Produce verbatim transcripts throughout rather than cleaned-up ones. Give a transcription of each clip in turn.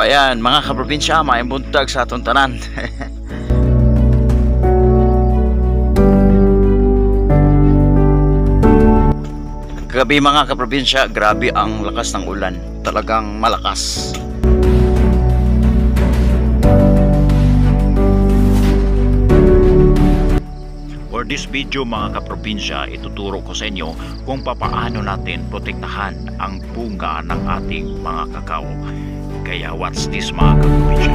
ayan mga kaprobinsya, may buntag sa atong tanan. Gabi mga kaprobinsya, grabe ang lakas ng ulan. Talagang malakas. For this video mga kaprobinsya, ituturo ko sa inyo kung papaano natin protektahan ang bunga ng ating mga kakao. Kaya watch this mga kaprobinsya.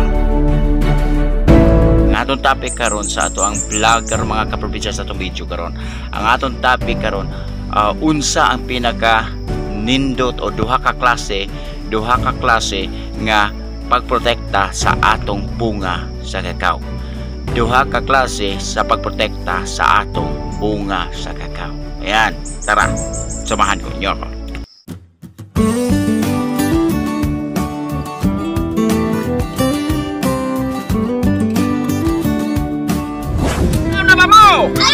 Ang atong topic karon sa ato ang vlogger mga kaprobinsya sa atong video karon. Ang atong topic karon, uh, unsa ang pinaka nindot o duha ka klase, duha ka klase nga pagprotekta sa atong bunga sa kakao. Duha ka klase sa pagprotekta sa atong bunga sa kakao. Ayan, tara, samahan ko nyo ako. Ano ba mo?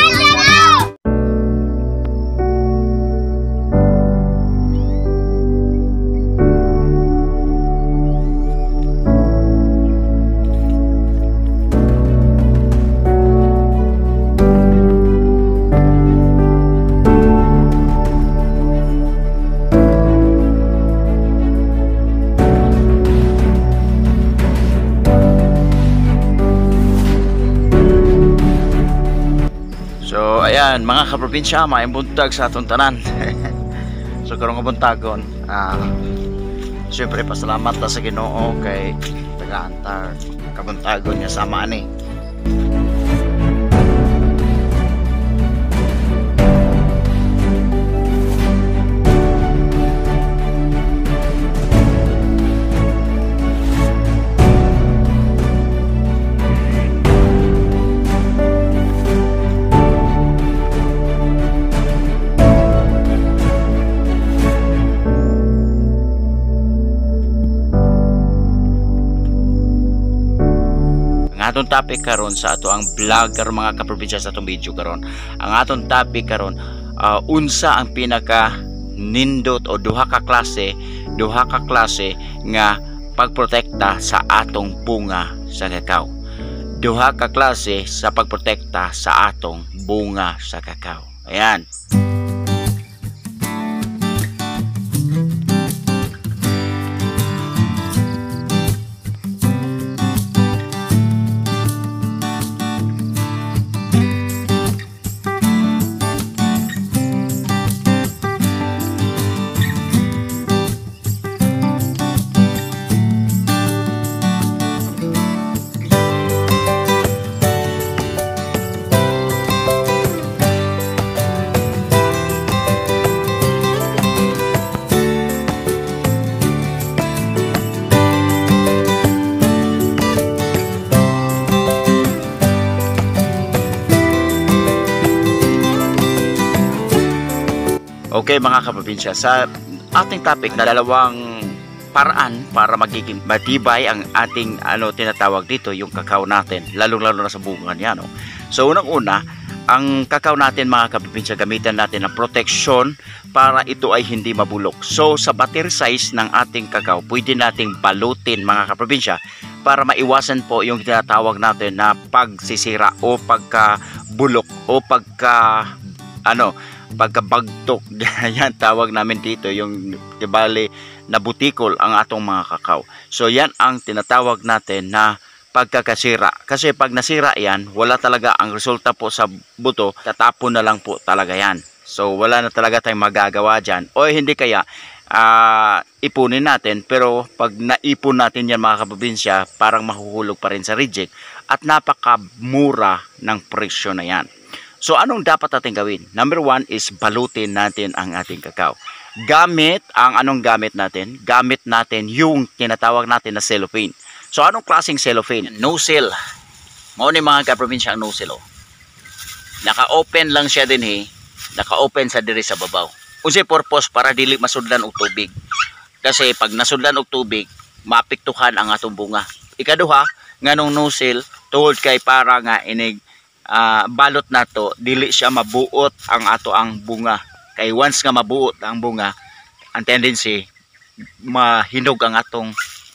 So ayan mga kaprobinsya, may buntag sa atong tanan. So karong buntagon, ah syempre pasalamat ta sa Ginoo kay taga-antar kabuntagon niya sama ani. Atong topic karon sa ato ang vlogger mga kaprobinsya sa atong video karon. Ang atong topic karon, uh, unsa ang pinaka nindot o duha ka klase, duha ka klase nga pagprotekta sa atong bunga sa kakao. Duha ka klase sa pagprotekta sa atong bunga sa kakao. Ayan. Okay mga kaprobinsya, sa ating topic na dalawang paraan para magiging matibay ang ating ano tinatawag dito yung kakao natin, lalong-lalo na sa bunga niya, no? So unang-una, ang kakao natin mga kaprobinsya, gamitan natin ng protection para ito ay hindi mabulok. So sa batter size ng ating kakao, pwede nating balutin mga kaprobinsya para maiwasan po yung tinatawag natin na pagsisira o pagkabulok o pagka ano pagkabagtok. Yan tawag namin dito, yung dibali na butikol ang atong mga kakao. So yan ang tinatawag natin na pagkakasira, kasi pag nasira yan, wala talaga ang resulta po sa buto, tatapon na lang po talaga yan. So wala na talaga tayong magagawa dyan, o hindi kaya uh, ipunin natin. Pero pag naipon natin yan mga kaprobinsya, parang mahuhulog pa rin sa reject at napakamura ng presyo na yan. So anong dapat natin gawin? Number one is balutin natin ang ating kakao. Gamit, ang anong gamit natin? Gamit natin yung tinatawag natin na cellophane. So anong klaseng cellophane? No-seal. Mao ni mga kaprobinsya ang no-seal. Oh. Naka-open lang siya din eh. Naka-open sa diri sa babaw. Unsay purpose? Para dili masudlan og tubig. Kasi pag nasudlan og tubig, maapektuhan ang atong bunga. Ikaduha, nganong no-seal, tungod kay para nga inig Uh, balot nato, dili siya mabuot ang ato ang bunga. Kay once nga mabuot ang bunga, ang tendency mahinog ang atong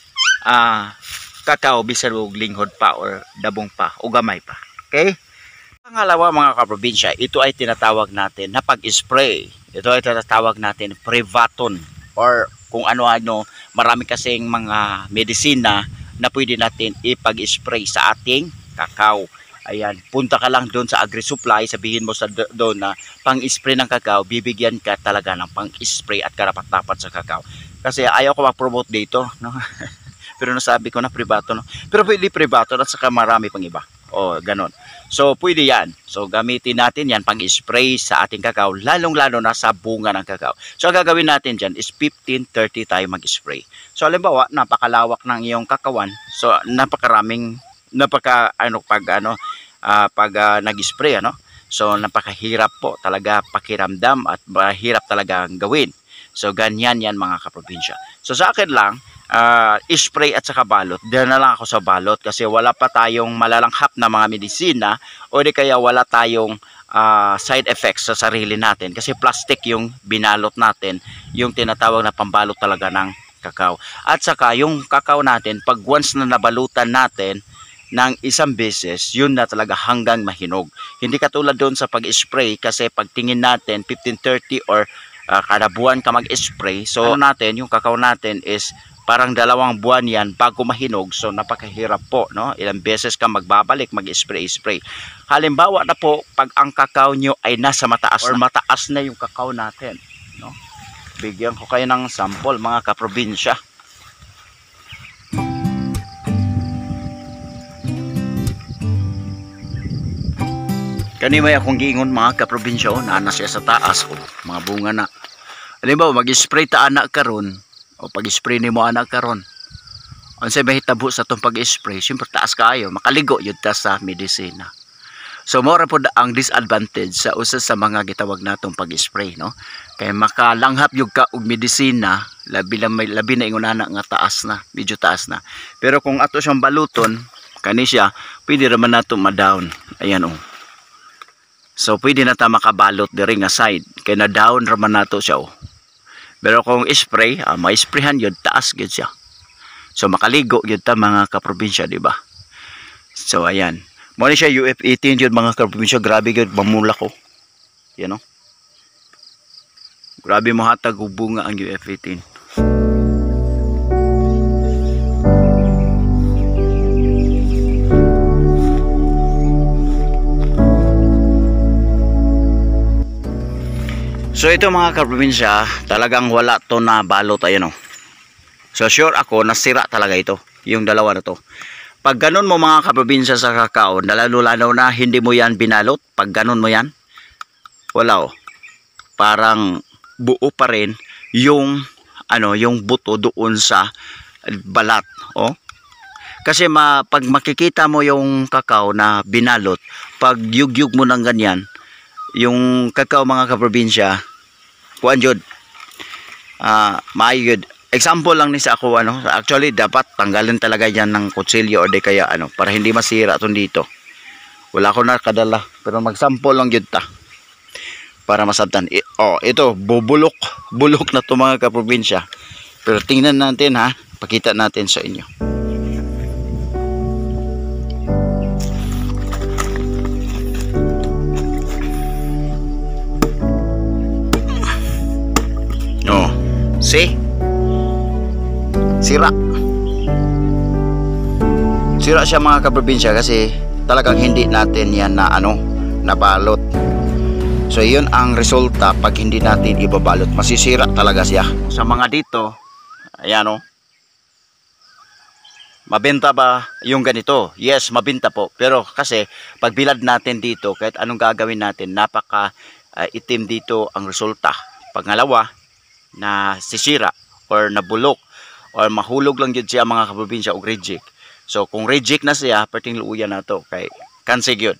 ah kakao bisan og linghod pa or dabong pa o gamay pa. Okay? Pangalawa mga kaprobinsya, ito ay tinatawag natin na pag-spray. Ito ay tinatawag natin Privaton or kung ano-ano, marami kasing mga medisina na pwede natin ipag-spray sa ating kakao. Ayan, punta ka lang doon sa AgriSupply, sabihin mo sa doon na pang-spray ng kakao, bibigyan ka talaga ng pang-spray at karapat-dapat sa kakao. Kasi ayaw ko mag-promote dito, no? Pero nasabi ko na Privaton, no? Pero pwede Privaton at saka marami pang iba. O, ganon. So, pwede yan. So, gamitin natin yan pang-spray sa ating kakao, lalong-lalo na sa bunga ng kakao. So, ang gagawin natin dyan is fifteen thirty tayo mag-spray. So, halimbawa, napakalawak ng iyong kakawan. So, napakaraming, napaka, ano, pag, ano, uh, pag uh, nag-spray, ano? So, napakahirap po talaga pakiramdam at mahirap talaga gawin. So, ganyan yan mga kaprobinsya. So, sa akin lang, uh, spray at saka balot. Diyan na lang ako sa balot kasi wala pa tayong malalanghap na mga medisina o di kaya wala tayong uh, side effects sa sarili natin kasi plastic yung binalot natin, yung tinatawag na pambalot talaga ng kakao. At saka yung kakao natin, pag once na nabalutan natin ng isang beses, yun na talaga hanggang mahinog. Hindi katulad doon sa pag-spray kasi pagtingin natin fifteen thirty or Uh, kada buwan ka mag-spray. So ano natin, yung kakao natin is parang dalawang buwan yan bago mahinog. So napakahirap po, no? Ilang beses ka magbabalik, mag-spray-spray. Halimbawa na po, pag ang kakao nyo ay nasa mataas or na, mataas na yung kakao natin, no? Bigyan ko kayo ng sample mga kaprobinsya. Kani may akong giingon mga kaprobinsya, oh, na siya sa taas, oh, mga bunga na. Halimbawa, mag-spray ta anak karon, o pag-spray ni mo anak karon. Ang sa mahitabo sa itong pag-spray, siyempre taas kayo, makaligo yun ta sa medisina. So, mora po ang disadvantage sa usa sa mga gitawag natong pag-spray, no? Kaya makalanghap yung ka og medisina, labi na, may, labi na ingon anak nga taas na, medyo taas na. Pero kung ato siyang baluton, kani siya, pwede naman nato ma-down. Ayan, oh. So, pwede na ta makabalot diri nga side. Kaya na down raman nato siya, oh. Pero kung spray, ah, ma-sprayhan yun, taas yun siya. So, makaligo yun ta mga kaprobinsya, di ba? So, ayan. Muna siya U F eighteen yun mga kaprobinsya. Grabe yun, mamula ko. Yan, oh. Grabe mo hatag bunga ang U F eighteen. So ito mga kaprobinsya, talagang wala to na balot, ayan o. So sure ako, nasira talaga ito, yung dalawa na to. Pag ganun mo mga kaprobinsya sa kakao, lalo-lalo na hindi mo yan binalot, pag ganun mo yan, wala o. Parang buo pa rin yung, ano, yung buto doon sa balat, o. Kasi ma, pag makikita mo yung kakao na binalot, pag yugyug mo ng ganyan, yung kakao mga kaprobinsya, kuan jud, ah, maayo jud. Example lang ni sa ako, ano, actually dapat tanggalin talaga yan ng kutsilyo o di kaya ano, para hindi masira itong dito. Wala ko na kadala, pero mag-sample lang jud ta para masabtan. I, oh, ito bubulok, bulok na to mga kaprobinsya. Pero tingnan natin ha, pakita natin sa inyo. See? Sira. Sira siya mga kaprobinsya kasi talagang hindi natin yan na ano, nabalot. So yun ang resulta pag hindi natin ibabalot. Masisira talaga siya. Sa mga dito, ayan o. Mabenta ba yung ganito? Yes, mabenta po. Pero kasi pag bilad natin dito, kahit anong gagawin natin, napaka uh, itim dito ang resulta. Pangalawa, na sisira or nabulok or mahulog lang yun siya mga kaprobinsya o reject. So kung reject na siya, perting luuyan na to kay kansig yun.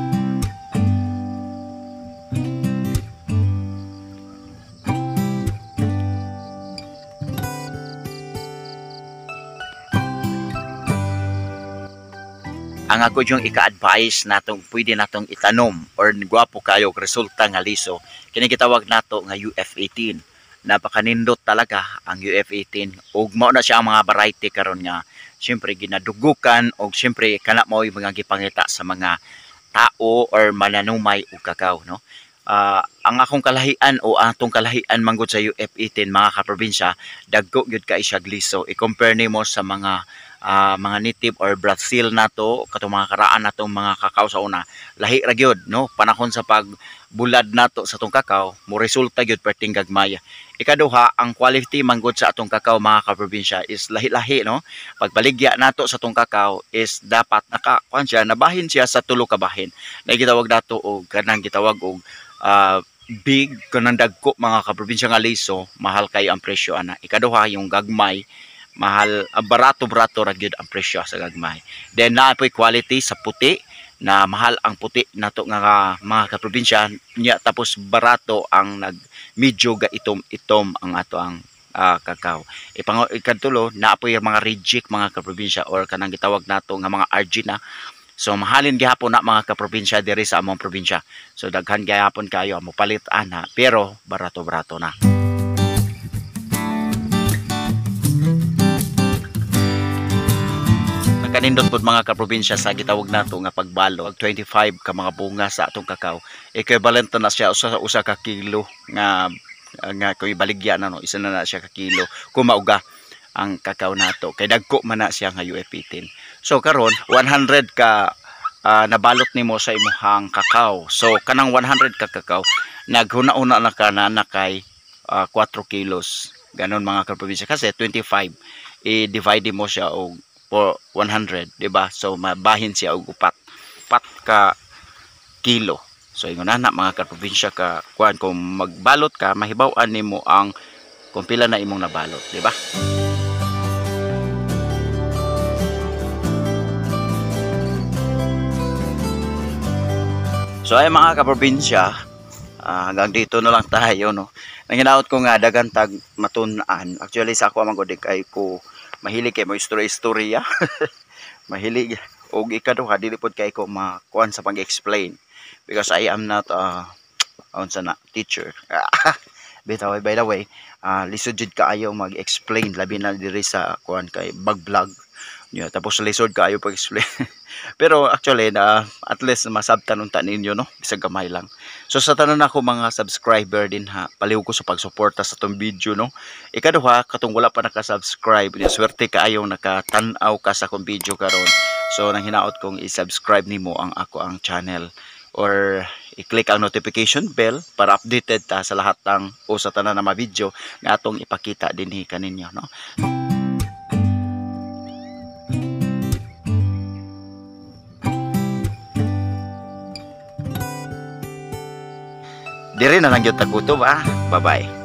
Ang ako yung ika-advise natong pwede natong itanom or gwapo kayo resulta nga liso, kini gitawag nato nga U F eighteen. Napakanindot talaga ang U F eighteen ug mao na siya ang mga variety karon nga syempre ginadugukan og syempre kana mao yung mga gipangita sa mga tao or mananumay og kakao, no. Ah, ang akong kalahian o atong kalahian manggod sa U F eighteen mga kaprobinsya, dagko gyud kay siya gliso i-compare nimo sa mga ah, mga native or Brazil nato katong mga karaan natong mga kakao sa una, lahi ra gyud, no. Panahon sa pagbulad nato sa atong kakao mo resulta gyud perting gagmay. Ikaduha, ang quality manggod sa atong kakao mga kaprobinsya is lahi-lahi, no. Pagbaligya nato sa atong kakao is dapat nakakuan siya, nabahin siya sa tulo ka bahin. Na gitawag nato og kanang gitawag og uh, big kanang dagko mga kaprobinsya nga liso, mahal kay ang presyo ana. Ikaduha, yung gagmay mahal, uh, barato-barato ra gyud ang presyo sa gagmay. Then naapoy quality sa puti, na mahal ang puti nato nga mga kaprobinsya nya, tapos barato ang nag medyo ga itom-itom ang ato ang uh, kakao. Ipang ikadtulo, naapoy mga reject mga kaprobinsya or kanang gitawag nato nga mga argina. So mahalin gihapon na mga kaprobinsya diri sa among probinsya. So daghan gihapon kayo amo palit ana, pero barato-barato na. Kanindot pud mga kaprobinsya sa gitawag nato nga pagbalo, twenty-five ka mga bunga sa atong kakao, equivalent na siya usa sa usa ka kilo nga nga kung ibaligya na, no, isa na na siya ka kilo kung mauga ang kakao nato, kay dagko man na siya nga U F eighteen. So karon one hundred ka uh, nabalot nimo sa imong kakao. So kanang one hundred ka kakao naghuna-una na ka na kay uh, four kilos. Ganon mga kaprobinsya, kasi twenty-five i-divide mo siya og for one hundred, di ba? So mabahin siya og upat upat ka kilo. So ingon na mga kaprobinsya ka kuan, kung magbalot ka mahibaw-an nimo ang kung pila na imong nabalot, di ba? So ay mga kaprobinsya, uh, hanggang dito na lang tayo, no. Nanginaot ko nga dagan tag matun-an. Actually sa ako manggod kay ko mahilig kay mo istorya-istorya. Mahilig og ikaduha dili pod kay ko makuan sa pag-explain because I am not uh unsa na teacher. Bitaw, by the way, uh, lisod jud kaayo mag-explain labi na diri sa kuan kay bag vlog. Yeah, tapos lisod kaayo pag-explain. Pero actually na at least masabtan unta ninyo, no, bisag gamay lang. So sa tanan ako mga subscriber din ha, paliw ko sa pagsuporta sa tong video, no. Ikaduha, katong wala pa naka-subscribe, ni swerte kaayo nakatan-aw ka sa akong video karon. So nang hinaot kong i-subscribe nimo ang ako ang channel or i-click ang notification bell para updated ta sa lahat ng o sa tanan na mga video nga atong ipakita dinhi kaninyo, no. Dire na lang yung tagutob, ah. Bye-bye.